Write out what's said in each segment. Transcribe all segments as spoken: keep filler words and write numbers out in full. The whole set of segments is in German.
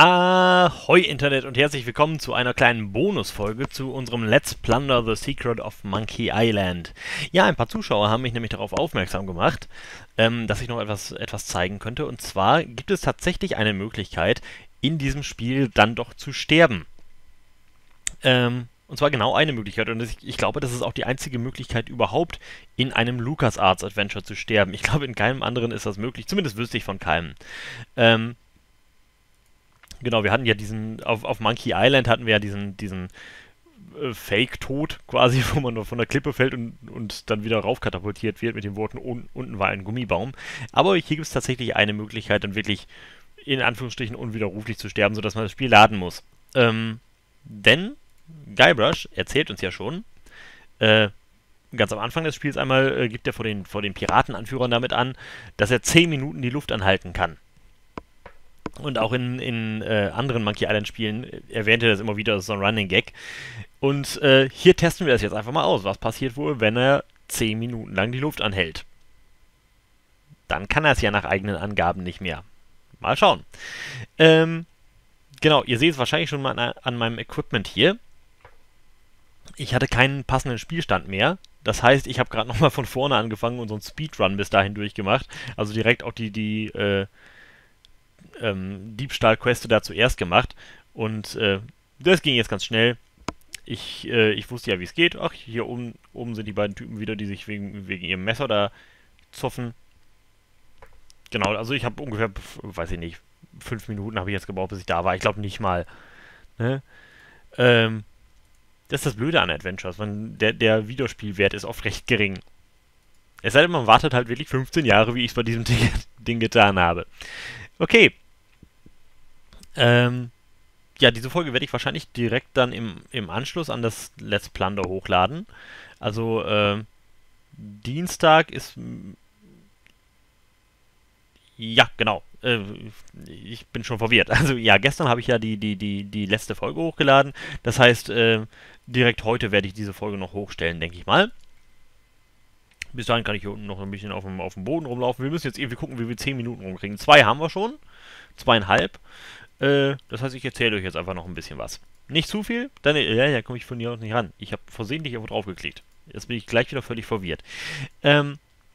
Ahoi Internet und herzlich willkommen zu einer kleinen Bonusfolge zu unserem Let's Plunder the Secret of Monkey Island. Ja, ein paar Zuschauer haben mich nämlich darauf aufmerksam gemacht, ähm, dass ich noch etwas, etwas zeigen könnte. Und zwar gibt es tatsächlich eine Möglichkeit, in diesem Spiel dann doch zu sterben. Ähm, und zwar genau eine Möglichkeit. Und ich, ich glaube, das ist auch die einzige Möglichkeit überhaupt, in einem LucasArts Adventure zu sterben. Ich glaube, in keinem anderen ist das möglich. Zumindest wüsste ich von keinem. Ähm, Genau, wir hatten ja diesen, auf, auf Monkey Island hatten wir ja diesen, diesen äh, Fake-Tod quasi, wo man nur von der Klippe fällt und, und dann wieder raufkatapultiert wird mit den Worten, un, unten war ein Gummibaum. Aber hier gibt es tatsächlich eine Möglichkeit, dann wirklich in Anführungsstrichen unwiderruflich zu sterben, sodass man das Spiel laden muss. Ähm, denn Guybrush erzählt uns ja schon, äh, ganz am Anfang des Spiels einmal äh, gibt er vor den, vor den Piratenanführern damit an, dass er zehn Minuten die Luft anhalten kann. Und auch in, in äh, anderen Monkey Island Spielen erwähnt er das immer wieder, das ist so ein Running Gag. Und äh, hier testen wir das jetzt einfach mal aus. Was passiert wohl, wenn er zehn Minuten lang die Luft anhält? Dann kann er es ja nach eigenen Angaben nicht mehr. Mal schauen. Ähm, genau, ihr seht es wahrscheinlich schon mal an, an meinem Equipment hier. Ich hatte keinen passenden Spielstand mehr. Das heißt, ich habe gerade nochmal von vorne angefangen und so einen Speedrun bis dahin durchgemacht. Also direkt auch die, die, äh, Ähm, Diebstahl-Queste da zuerst gemacht und äh, das ging jetzt ganz schnell. Ich, äh, ich wusste ja, wie es geht. Ach, hier oben, oben sind die beiden Typen wieder, die sich wegen, wegen ihrem Messer da zoffen. Genau, also ich habe ungefähr, weiß ich nicht, fünf Minuten habe ich jetzt gebraucht, bis ich da war. Ich glaube nicht mal. Ne? Ähm, das ist das Blöde an Adventures, weil der, der Wiederspielwert ist oft recht gering. Es sei denn, man wartet halt wirklich fünfzehn Jahre, wie ich es bei diesem Ding, Ding getan habe. Okay. Ähm, ja, diese Folge werde ich wahrscheinlich direkt dann im, im Anschluss an das Let's Plunder hochladen. Also, äh, Dienstag ist... Ja, genau. Äh, ich bin schon verwirrt. Also, ja, gestern habe ich ja die, die, die, die letzte Folge hochgeladen. Das heißt, äh, direkt heute werde ich diese Folge noch hochstellen, denke ich mal. Bis dahin kann ich hier unten noch ein bisschen auf dem, auf dem Boden rumlaufen. Wir müssen jetzt irgendwie gucken, wie wir zehn Minuten rumkriegen. Zwei haben wir schon. Zweieinhalb. Äh, das heißt, ich erzähle euch jetzt einfach noch ein bisschen was. Nicht zu viel, dann ja, ja, komme ich von hier aus nicht ran. Ich habe versehentlich irgendwo drauf geklickt. Jetzt bin ich gleich wieder völlig verwirrt. Ähm,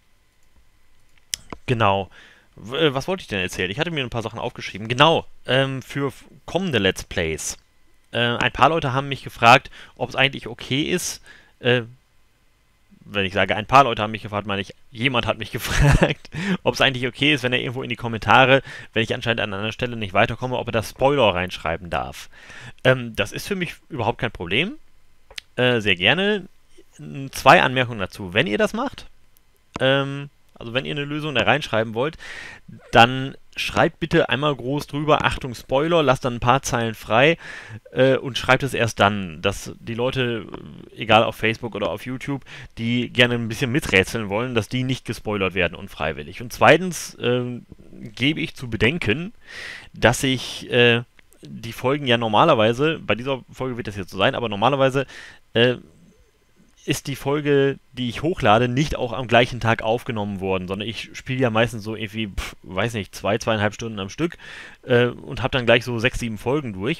genau. W was wollte ich denn erzählen? Ich hatte mir ein paar Sachen aufgeschrieben. Genau, ähm, für kommende Let's Plays. Äh, ein paar Leute haben mich gefragt, ob es eigentlich okay ist, äh, wenn ich sage, ein paar Leute haben mich gefragt, meine ich, jemand hat mich gefragt, ob es eigentlich okay ist, wenn er irgendwo in die Kommentare, wenn ich anscheinend an einer Stelle nicht weiterkomme, ob er da Spoiler reinschreiben darf. Ähm, das ist für mich überhaupt kein Problem. Äh, sehr gerne. Zwei Anmerkungen dazu. Wenn ihr das macht, ähm, also wenn ihr eine Lösung da reinschreiben wollt, dann schreibt bitte einmal groß drüber, Achtung Spoiler, lasst dann ein paar Zeilen frei äh, und schreibt es erst dann, dass die Leute, egal auf Facebook oder auf YouTube, die gerne ein bisschen miträtseln wollen, dass die nicht gespoilert werden unfreiwillig. Und zweitens äh, gebe ich zu bedenken, dass ich äh, die Folgen ja normalerweise, bei dieser Folge wird das jetzt so sein, aber normalerweise äh, ist die Folge, die ich hochlade, nicht auch am gleichen Tag aufgenommen worden, sondern ich spiele ja meistens so irgendwie, pf, weiß nicht, zwei, zweieinhalb Stunden am Stück äh, und habe dann gleich so sechs, sieben Folgen durch.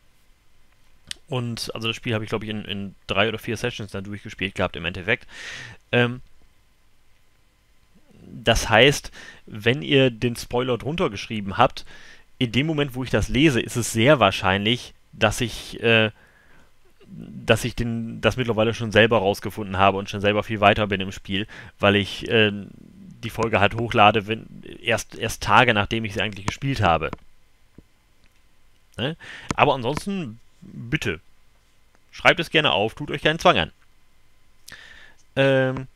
Und also das Spiel habe ich, glaube ich, in, in drei oder vier Sessions dann durchgespielt gehabt im Endeffekt. Ähm, das heißt, wenn ihr den Spoiler drunter geschrieben habt, in dem Moment, wo ich das lese, ist es sehr wahrscheinlich, dass ich äh, dass ich den, das mittlerweile schon selber rausgefunden habe und schon selber viel weiter bin im Spiel, weil ich äh, die Folge halt hochlade, wenn, erst, erst Tage nachdem ich sie eigentlich gespielt habe. Ne? Aber ansonsten, bitte, schreibt es gerne auf, tut euch keinen Zwang an. Ähm,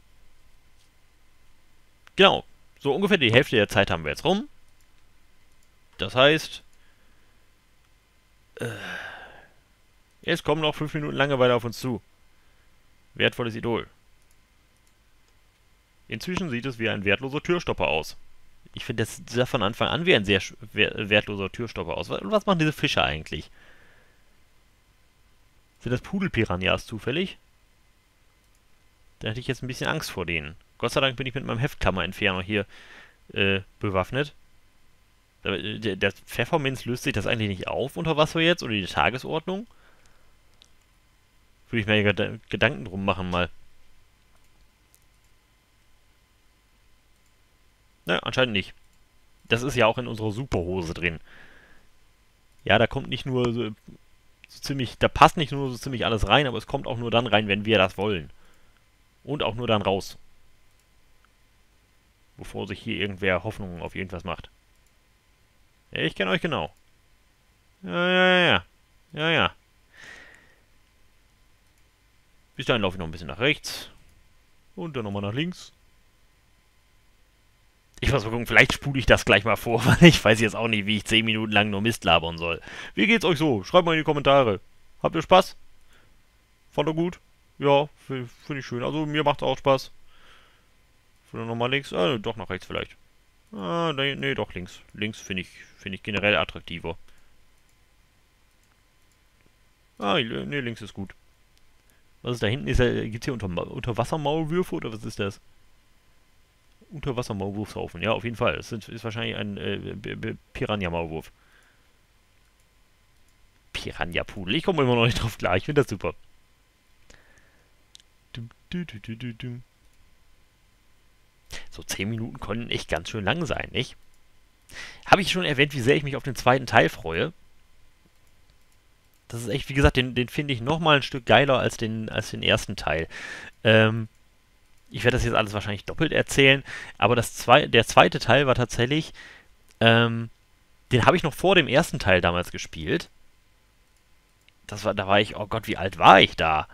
genau, so ungefähr die Hälfte der Zeit haben wir jetzt rum. Das heißt, äh, es kommen noch fünf Minuten Langeweile auf uns zu. Wertvolles Idol. Inzwischen sieht es wie ein wertloser Türstopper aus. Ich finde, das sah von Anfang an wie ein sehr wertloser Türstopper aus. Und was machen diese Fische eigentlich? Sind das Pudelpiranhas zufällig? Da hätte ich jetzt ein bisschen Angst vor denen. Gott sei Dank bin ich mit meinem Heftkammerentferner hier äh, bewaffnet. Äh, Der, der Pfefferminz löst sich das eigentlich nicht auf unter Wasser jetzt? Oder die Tagesordnung? Würde ich mir Ged Gedanken drum machen mal. Ne, anscheinend nicht. Das ist ja auch in unserer Superhose drin. Ja, da kommt nicht nur so, so ziemlich, da passt nicht nur so ziemlich alles rein, aber es kommt auch nur dann rein, wenn wir das wollen. Und auch nur dann raus. Bevor sich hier irgendwer Hoffnungen auf irgendwas macht. Ja, ich kenne euch genau. Ja, ja, ja, ja. Ja, ja. Bis dahin laufe ich noch ein bisschen nach rechts. Und dann nochmal nach links. Ich muss mal gucken, vielleicht spule ich das gleich mal vor, weil ich weiß jetzt auch nicht, wie ich zehn Minuten lang nur Mist labern soll. Wie geht's euch so? Schreibt mal in die Kommentare. Habt ihr Spaß? Fand ihr gut? Ja, finde ich schön. Also mir macht's auch Spaß. Oder nochmal links? Ah, doch nach rechts vielleicht. Ah, nee, nee doch links. Links finde ich, finde ich generell attraktiver. Ah, nee, links ist gut. Was ist da hinten? Ist da, gibt's hier unter, Unterwassermaulwürfe oder was ist das? Unterwassermaulwurfshaufen. Ja, auf jeden Fall. Das sind, ist wahrscheinlich ein äh, Piranha-Maulwurf. Piranha-Pudel. Ich komme immer noch nicht drauf klar. Ich finde das super. So zehn Minuten können echt ganz schön lang sein, nicht? Habe ich schon erwähnt, wie sehr ich mich auf den zweiten Teil freue? Das ist echt, wie gesagt, den, den finde ich nochmal ein Stück geiler als den, als den ersten Teil. Ähm, ich werde das jetzt alles wahrscheinlich doppelt erzählen, aber das zwei, der zweite Teil war tatsächlich, ähm, den habe ich noch vor dem ersten Teil damals gespielt. Das war, da war ich, oh Gott, wie alt war ich da?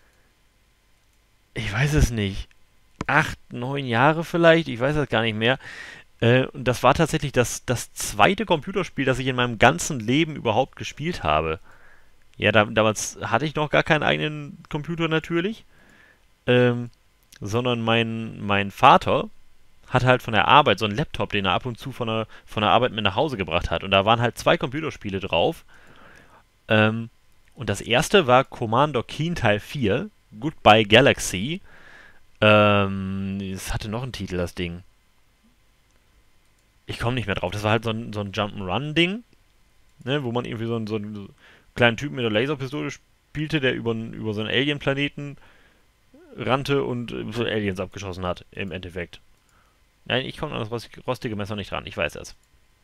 Ich weiß es nicht. Acht, neun Jahre vielleicht, ich weiß es gar nicht mehr. Äh, und das war tatsächlich das, das zweite Computerspiel, das ich in meinem ganzen Leben überhaupt gespielt habe. Ja, da, damals hatte ich noch gar keinen eigenen Computer natürlich, ähm, sondern mein, mein Vater hatte halt von der Arbeit so einen Laptop, den er ab und zu von der, von der Arbeit mit nach Hause gebracht hat. Und da waren halt zwei Computerspiele drauf. Ähm, und das erste war Commander Keen Teil vier, Goodbye Galaxy. Ähm, es hatte noch einen Titel, das Ding. Ich komme nicht mehr drauf. Das war halt so ein, so ein Jump'n'Run-Ding, ne, wo man irgendwie so einen, so einen kleinen Typen mit einer Laserpistole spielte, der über, über so einen Alien-Planeten rannte und so Aliens abgeschossen hat, im Endeffekt. Nein, ich komme an das rostige Messer nicht ran, ich weiß es.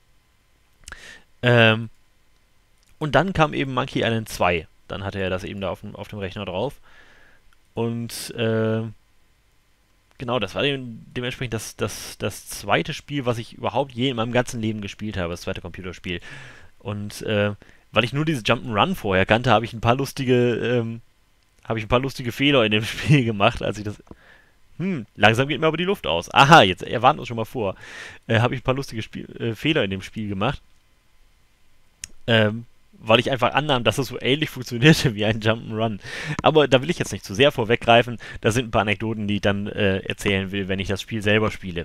Ähm, und dann kam eben Monkey Island zwei. Dann hatte er das eben da auf dem, auf dem Rechner drauf. Und, äh, genau, das war dem, dementsprechend das, das, das zweite Spiel, was ich überhaupt je in meinem ganzen Leben gespielt habe, das zweite Computerspiel. Und, äh, weil ich nur dieses Jump'n'Run vorher kannte, habe ich ein paar lustige, ähm, habe ich ein paar lustige Fehler in dem Spiel gemacht, als ich das... Hm, langsam geht mir aber die Luft aus. Aha, jetzt, er warnt uns schon mal vor. Äh, habe ich ein paar lustige Spiel, äh, Fehler in dem Spiel gemacht. Ähm, weil ich einfach annahm, dass es so ähnlich funktionierte wie ein Jump'n'Run. Aber da will ich jetzt nicht zu sehr vorweggreifen. Da sind ein paar Anekdoten, die ich dann äh, erzählen will, wenn ich das Spiel selber spiele.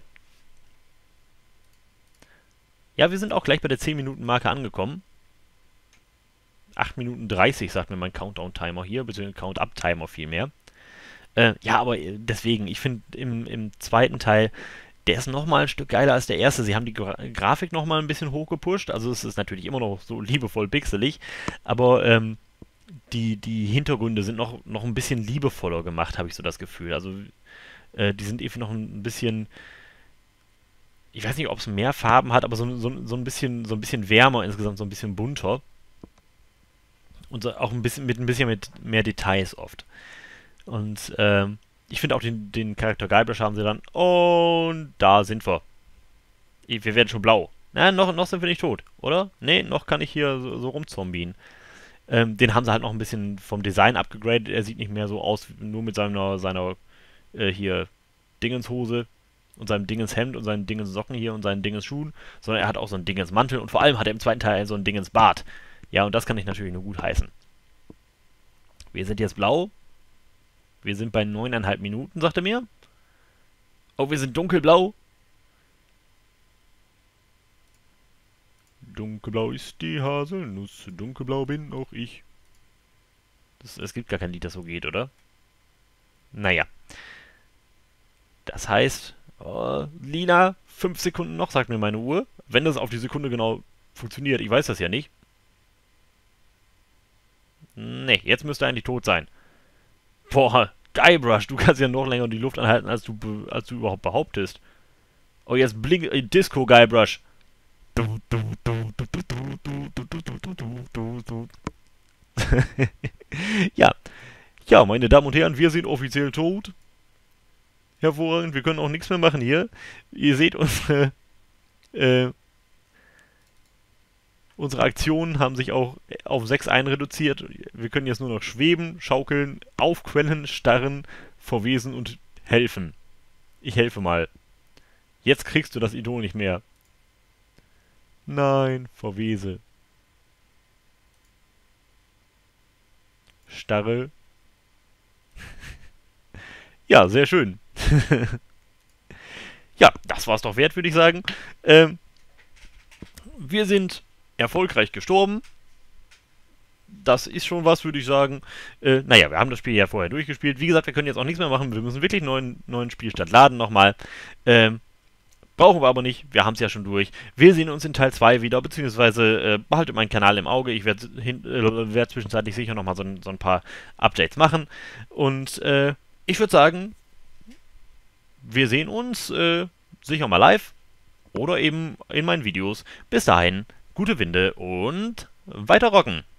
Ja, wir sind auch gleich bei der zehn-Minuten-Marke angekommen. acht Minuten dreißig, sagt mir mein Countdown-Timer hier, beziehungsweise Count-Up-Timer vielmehr. Äh, ja, aber deswegen, ich finde im, im zweiten Teil, der ist nochmal ein Stück geiler als der erste. Sie haben die Gra Grafik nochmal ein bisschen hochgepusht, also es ist natürlich immer noch so liebevoll pixelig, aber ähm, die, die Hintergründe sind noch, noch ein bisschen liebevoller gemacht, habe ich so das Gefühl. Also äh, die sind irgendwie noch ein bisschen, ich weiß nicht, ob es mehr Farben hat, aber so, so, so, ein bisschen, so ein bisschen wärmer insgesamt, so ein bisschen bunter. Und so auch ein bisschen mit ein bisschen mit mehr Details oft. Und ähm, ich finde auch den, den Charakter Guybrush haben sie dann. Und da sind wir. Wir werden schon blau. Na, noch, noch sind wir nicht tot, oder? Nee, noch kann ich hier so, so rumzombien. Ähm, den haben sie halt noch ein bisschen vom Design abgegradet. Er sieht nicht mehr so aus, nur mit seiner, seiner äh, hier Dingenshose und seinem Dingenshemd und seinen Dingenssocken hier und seinen Dingensschuhen, sondern er hat auch so einen Dingensmantel und vor allem hat er im zweiten Teil so einen Dingensbart. Ja, und das kann ich natürlich nur gut heißen. Wir sind jetzt blau. Wir sind bei neuneinhalb Minuten, sagt er mir. Oh, wir sind dunkelblau. Dunkelblau ist die Haselnuss, dunkelblau bin auch ich. Das, es gibt gar kein Lied, das so geht, oder? Naja. Das heißt, oh, Lina, fünf Sekunden noch, sagt mir meine Uhr. Wenn das auf die Sekunde genau funktioniert, ich weiß das ja nicht. Nee, jetzt müsste er eigentlich tot sein. Boah, Guybrush, du kannst ja noch länger die Luft anhalten, als du, als du überhaupt behauptest. Oh, jetzt blink, äh, Disco Guybrush. Ja, ja, meine Damen und Herren, wir sind offiziell tot. Hervorragend, wir können auch nichts mehr machen hier. Ihr seht, unsere, äh, unsere Aktionen haben sich auch auf sechs ein reduziert. Wir können jetzt nur noch schweben, schaukeln, aufquellen, starren, verwesen und helfen. Ich helfe mal. Jetzt kriegst du das Idol nicht mehr. Nein, verwese. Starre. Ja, sehr schön. Ja, das war's doch wert, würde ich sagen. Ähm, wir sind erfolgreich gestorben. Das ist schon was, würde ich sagen. Äh, naja, wir haben das Spiel ja vorher durchgespielt. Wie gesagt, wir können jetzt auch nichts mehr machen. Wir müssen wirklich einen neuen, neuen Spielstand laden nochmal. Ähm, brauchen wir aber nicht. Wir haben es ja schon durch. Wir sehen uns in Teil zwei wieder, beziehungsweise äh, behaltet meinen Kanal im Auge. Ich werde äh, werd zwischenzeitlich sicher nochmal so, so ein paar Updates machen. Und äh, ich würde sagen, wir sehen uns äh, sicher mal live oder eben in meinen Videos. Bis dahin, gute Winde und weiter rocken!